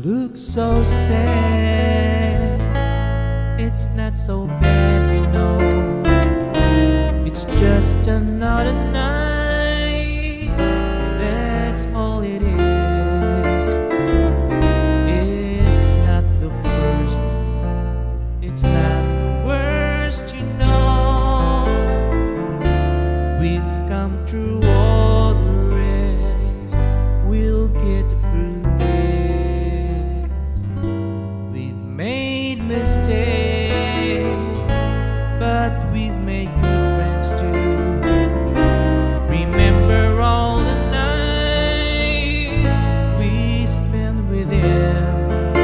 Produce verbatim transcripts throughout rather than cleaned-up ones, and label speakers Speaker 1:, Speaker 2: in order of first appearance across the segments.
Speaker 1: look so sad. It's not so bad, you know. It's just another night. That's all it is. It's not the first. It's not the worst, you know. We've come through all the rest. We'll get through this. We've made mistakes, but we've made good friends too. Remember all the nights we spent with him,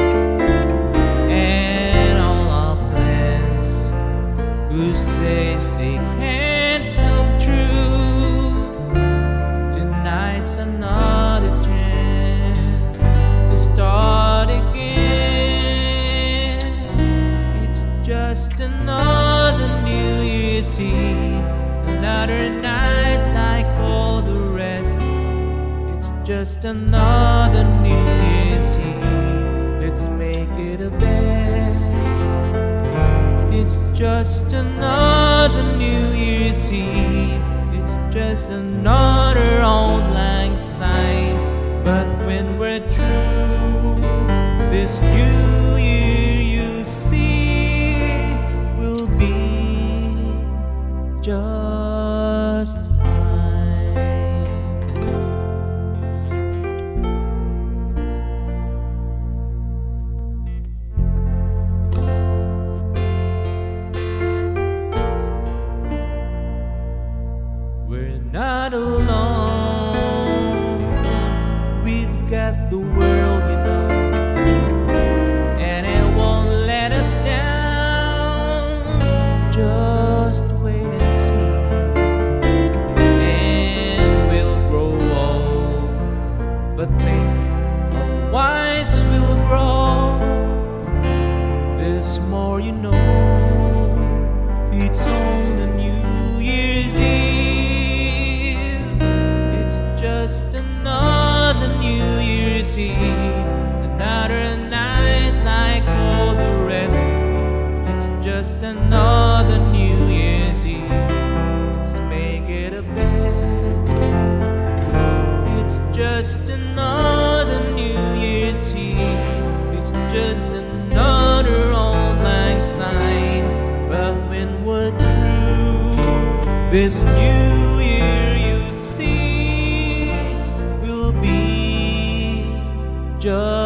Speaker 1: and all our plans who says they can't come true. Tonight's another chance to start again. It's just another New Year's Eve, another night like all the rest. It's just another New Year's Eve. Let's make it a best. It's just another New Year's Eve. It's just another old lang syne. But when we're through, this new year you see will be just fine. We're not alone. We've got the world, you know, and it won't let us down. Just wait and see, and we'll grow old. But think how wise we'll grow. There's more, you know. It's on the New Year's Eve. It's just another New Year's Eve, another night like all the rest. It's just another New Year's Eve. Let's make it a best. It's just another New Year's Eve. It's just another old lang syne. But when we're through, this new year you see will be just